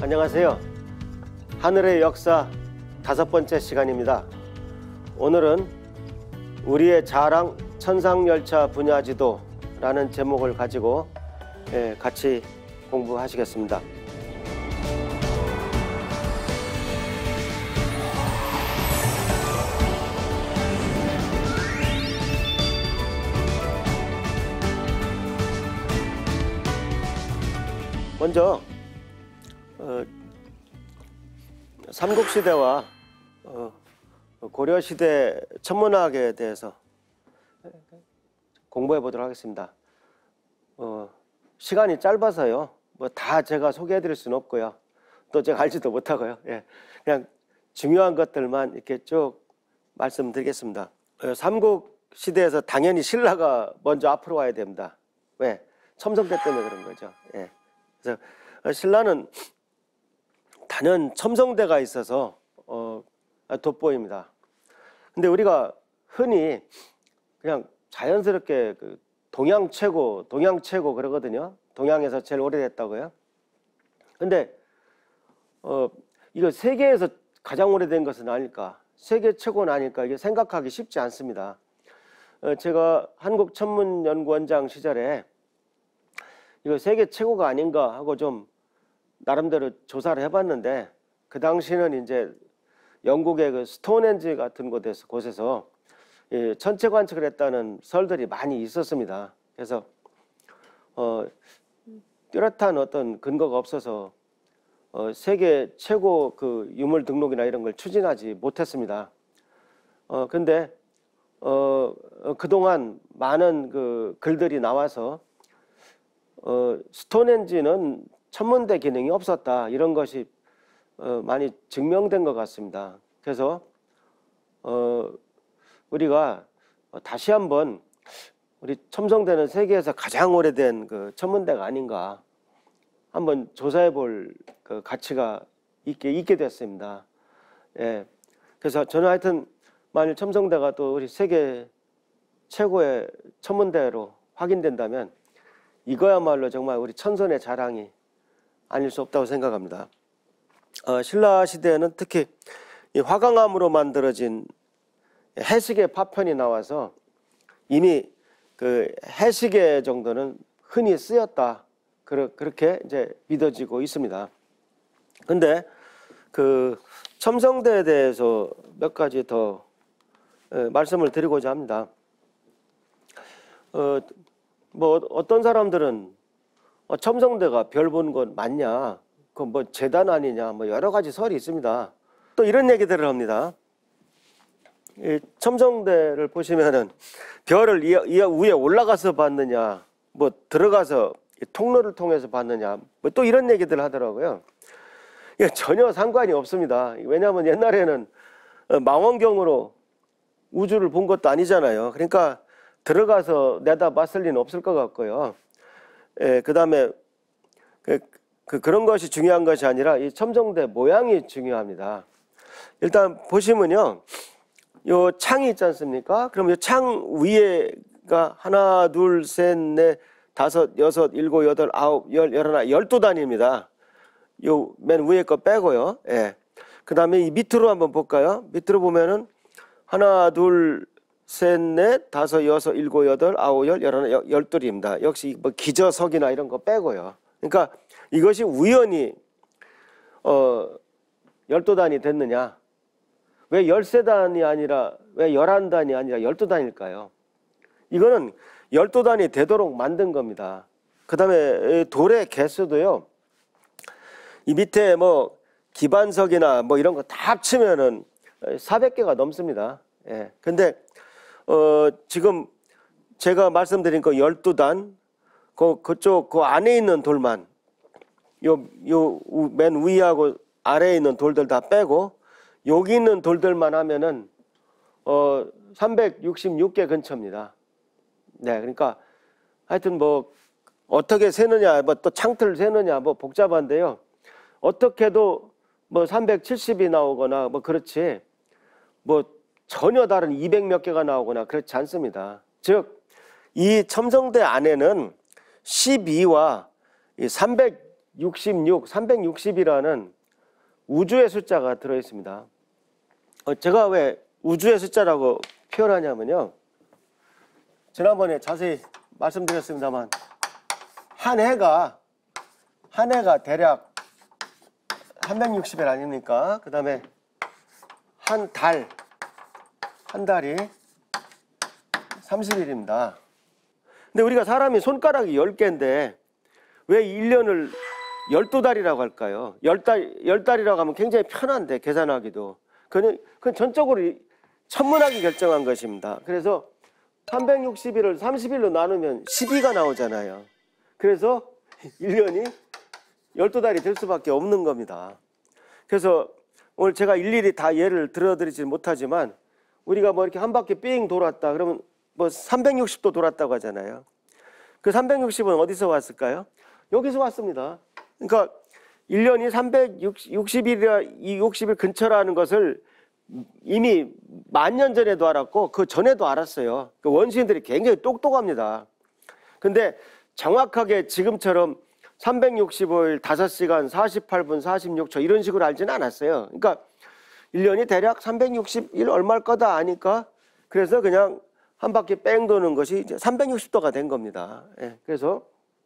안녕하세요. 하늘의 역사 5번째 시간입니다. 오늘은 우리의 자랑 천상열차 분야지도라는 제목을 가지고 같이 공부하시겠습니다. 먼저 삼국시대와 고려시대 천문학에 대해서 공부해 보도록 하겠습니다. 시간이 짧아서요. 뭐 다 제가 소개해 드릴 수는 없고요. 또 제가 알지도 못하고요. 그냥 중요한 것들만 이렇게 쭉 말씀드리겠습니다. 삼국시대에서 당연히 신라가 먼저 앞으로 와야 됩니다. 왜? 첨성대 때문에 그런 거죠. 그래서 신라는 단연 첨성대가 있어서 돋보입니다. 근데 우리가 흔히 그냥 자연스럽게 동양 최고 그러거든요. 동양에서 제일 오래됐다고요. 근데 이거 세계에서 가장 오래된 것은 아닐까, 세계 최고는 아닐까, 이게 생각하기 쉽지 않습니다. 제가 한국천문연구원장 시절에 이거 세계 최고가 아닌가 하고 좀 나름대로 조사를 해봤는데, 그 당시는 이제 영국의 그 스톤헨지 같은 곳에서 천체 관측을 했다는 설들이 많이 있었습니다. 그래서 뚜렷한 어떤 근거가 없어서 세계 최고 그 유물 등록이나 이런 걸 추진하지 못했습니다. 근데 그동안 많은 그 글들이 나와서 스톤헨지는 천문대 기능이 없었다, 이런 것이 많이 증명된 것 같습니다. 그래서 우리가 다시 한번 우리 첨성대는 세계에서 가장 오래된 그 천문대가 아닌가 한번 조사해 볼 그 가치가 있게 됐습니다. 그래서 저는 하여튼 만일 첨성대가 또 우리 세계 최고의 천문대로 확인된다면 이거야말로 정말 우리 천선의 자랑이 아닐 수 없다고 생각합니다. 신라 시대에는 특히 이 화강암으로 만들어진 해시계 파편이 나와서 이미 그 해시계 정도는 흔히 쓰였다, 그렇게 이제 믿어지고 있습니다. 근데 그 첨성대에 대해서 몇 가지 더 말씀을 드리고자 합니다. 뭐 어떤 사람들은 첨성대가 별 본 건 맞냐, 그 뭐 재단 아니냐, 뭐 여러 가지 설이 있습니다. 또 이런 얘기들을 합니다. 이 첨성대를 보시면은 별을 위에 올라가서 봤느냐, 뭐 들어가서 통로를 통해서 봤느냐, 뭐 또 이런 얘기들을 하더라고요. 이게 전혀 상관이 없습니다. 왜냐하면 옛날에는 망원경으로 우주를 본 것도 아니잖아요. 그러니까 들어가서 내다봤을 리는 없을 것 같고요. 그 다음에 그런 것이 중요한 것이 아니라 이 첨성대 모양이 중요합니다. 일단 보시면요, 요 창이 있지 않습니까? 그럼 이 창 위에가 하나, 둘, 셋, 넷, 다섯, 여섯, 일곱, 여덟, 아홉, 열, 열하나, 12단입니다. 요 맨 위에 거 빼고요. 그 다음에 이 밑으로 한번 볼까요? 밑으로 보면은 하나, 둘, 셋, 넷, 다섯, 여섯, 일곱, 여덟, 아홉, 열, 열하나, 12입니다. 역시 뭐 기저석이나 이런 거 빼고요. 그러니까 이것이 우연히 12단이 됐느냐? 왜 13단이 아니라, 왜 11단이 아니라 12단일까요? 이거는 12단이 되도록 만든 겁니다. 그 다음에 돌의 개수도요, 이 밑에 뭐 기반석이나 뭐 이런 거 다 합치면은 400개가 넘습니다. 근데 지금 제가 말씀드린 그 12단, 그쪽 그 안에 있는 돌만, 요 맨 위하고 아래에 있는 돌들 다 빼고 여기 있는 돌들만 하면은 366개 근처입니다. 그러니까 하여튼 뭐 어떻게 세느냐, 뭐 또 창틀 세느냐, 뭐 복잡한데요. 어떻게도 뭐 370이 나오거나 뭐 그렇지, 뭐 전혀 다른 200몇 개가 나오거나 그렇지 않습니다. 즉 이 첨성대 안에는 12와 300 66, 360이라는 우주의 숫자가 들어 있습니다. 제가 왜 우주의 숫자라고 표현하냐면요. 지난번에 자세히 말씀드렸습니다만 한 해가 대략 360일 아닙니까? 그 다음에 한 달이 30일입니다. 근데 우리가 사람이 손가락이 10개인데 왜 1년을 12달이라고 할까요? 10달이라고 하면 굉장히 편한데 계산하기도. 그건 전적으로 천문학이 결정한 것입니다. 그래서 360일을 30일로 나누면 12가 나오잖아요. 그래서 1년이 12달이 될 수밖에 없는 겁니다. 그래서 오늘 제가 일일이 다 예를 들어드리지 못하지만 우리가 뭐 이렇게 한 바퀴 삥 돌았다 그러면 뭐 360도 돌았다고 하잖아요. 그 360은 어디서 왔을까요? 여기서 왔습니다. 그러니까 1년이 360일이라 이 60일 근처라는 것을 이미 10,000년 전에도 알았고 그 전에도 알았어요. 그 원시인들이 굉장히 똑똑합니다. 근데 정확하게 지금처럼 365일 5시간 48분 46초 이런 식으로 알지는 않았어요. 그러니까 1년이 대략 360일 얼마일 거다 아니까 그래서 그냥 한 바퀴 뺑 도는 것이 이제 360도가 된 겁니다. 예, 그래서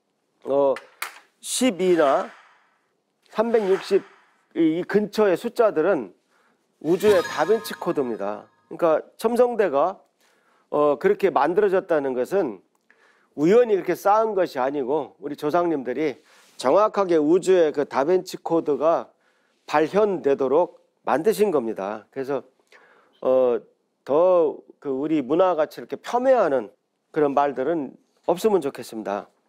12나 360 이 근처의 숫자들은 우주의 다빈치 코드입니다. 그러니까 첨성대가 그렇게 만들어졌다는 것은 우연히 이렇게 쌓은 것이 아니고 우리 조상님들이 정확하게 우주의 그 다빈치 코드가 발현되도록 만드신 겁니다. 그래서 더 그 우리 문화 가치를 이렇게 폄훼하는 그런 말들은 없으면 좋겠습니다.